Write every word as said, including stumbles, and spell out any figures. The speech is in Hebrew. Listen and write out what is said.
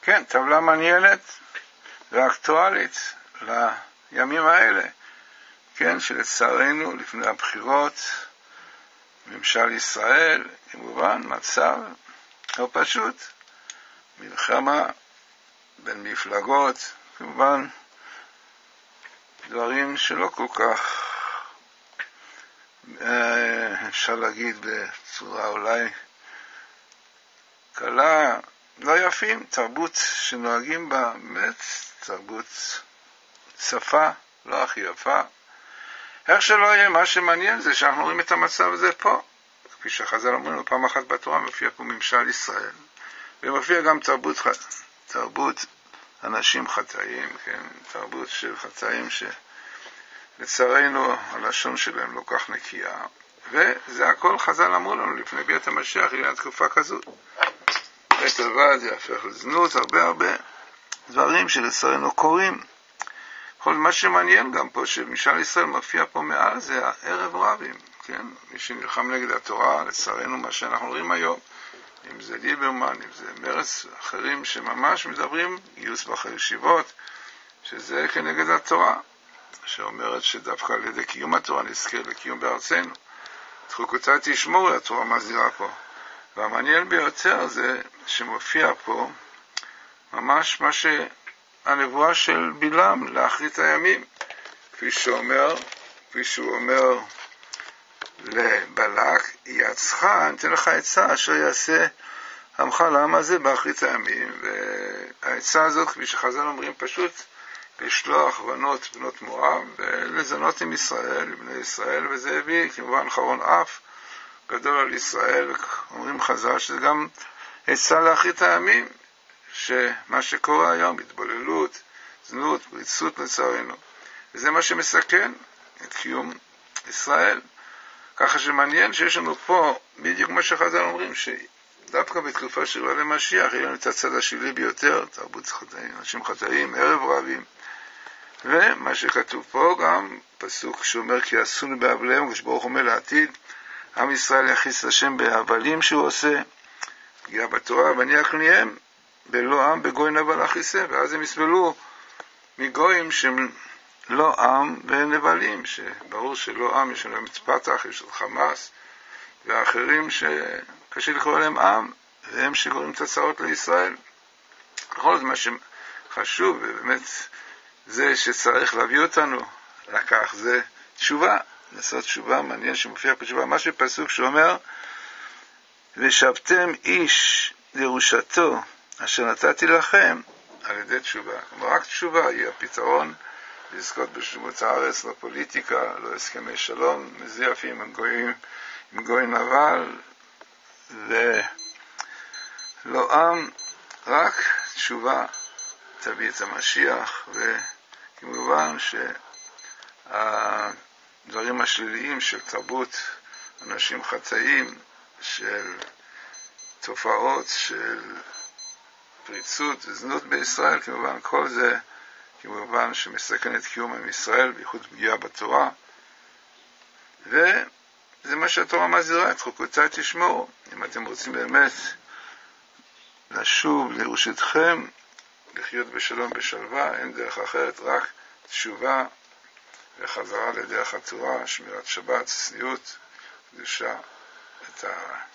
כן, טבלה מעניינת ואקטואלית לימים האלה, כן, שלצערנו לפני הבחירות, ממשל ישראל, כמובן, מצב לא פשוט, מלחמה בין מפלגות, כמובן, דברים שלא כל כך, אפשר להגיד בצורה אולי קלה, לא יפים, תרבות שנוהגים בה, באמת, תרבות שפה, לא הכי יפה. איך שלא יהיה, מה שמעניין זה שאנחנו רואים את המצב הזה פה. כפי שחז"ל אומרים, פעם אחת בתורה מופיע פה ממשל ישראל, ומופיע גם תרבות, תרבות אנשים חטאים, כן? תרבות של חטאים שלצערנו הלשון שלהם לא כך נקייה, וזה הכל חז"ל אמרו לנו לפני ביאת המשיח, הנה תקופה כזו. בית הלבד זה הפך לזנות, הרבה הרבה דברים שלצערנו קורים. כל מה שמעניין גם פה, שממשל ישראל מופיע פה מעל, זה הערב רבים, כן? מי שנלחם נגד התורה, לצערנו מה שאנחנו רואים היום, אם זה ליברמן, אם זה מרץ, אחרים שממש מדברים, גיוס בחר ישיבות, שזה כנגד התורה, שאומרת שדווקא על ידי קיום התורה נזכר לקיום בארצנו. את חוקותיי תשמורו, התורה מזהירה פה. והמעניין ביותר זה שמופיע פה ממש מה שהנבואה של בלעם לאחרית הימים, כפי שאומר, כפי שהוא אומר לבלק, יעצך, אני אתן לך עצה אשר יעשה עמך לעם הזה באחרית הימים. והעצה הזאת, כפי שחז"ל אומרים, פשוט לשלוח בנות, בנות מואב, ולזנות עם ישראל, לבני ישראל, וזה הביא כמובן חרון אף גדול על ישראל, ואומרים חז"ל שזה גם עצה לאחרית הימים, שמה שקורה היום, התבוללות, זנות, פריצות לצערנו, וזה מה שמסכן את קיום ישראל. ככה שמעניין שיש לנו פה, בדיוק מה שחז"ל אומרים, שדווקא בתקופה של רבי משיח, יהיה לנו את הצד השלילי ביותר, תרבות חטאים, אנשים חטאים, ערב רבים. ומה שכתוב פה גם, פסוק שאומר, כי עשונו בהבליהם, כשברוך אומר לעתיד, עם ישראל יכניס לשם בהבלים שהוא עושה, פגיעה בתורה, ואני אקניהם, בלא עם בגוי נבל אחיסה, ואז הם יסבלו מגויים שהם לא עם ונבלים, שברור שלא עם, יש להם את פתח, יש את חמאס, ואחרים שקשה לקרוא להם עם, והם שגורמים את הצעות לישראל. בכל זאת, מה שחשוב, ובאמת זה שצריך להביא אותנו לקח, זה תשובה, לעשות תשובה, מעניין שמופיע פה תשובה, משהו בפסוק שאומר, ושבתם איש לירושתו, אשר נתתי לכם, על ידי תשובה. כלומר, רק תשובה היא הפתרון, לזכות בשלמות הארץ, לא פוליטיקה, לא הסכמי שלום, מזויפים עם גויים, עם גוי נבל, ולא עם, רק תשובה תביא את המשיח, וכמובן שהדברים השליליים של תרבות אנשים חטאים, של תופעות של פריצות וזנות בישראל, כמובן כל זה כמובן שמסכן את קיום עם ישראל, בייחוד פגיעה בתורה, וזה מה שהתורה מזהירה, את חוקותיי תשמורו. אם אתם רוצים באמת לשוב לירושתכם, לחיות בשלום בשלווה, אין דרך אחרת, רק תשובה וחזרה לדרך התורה, שמירת שבת, צניעות, קדושה, את ה...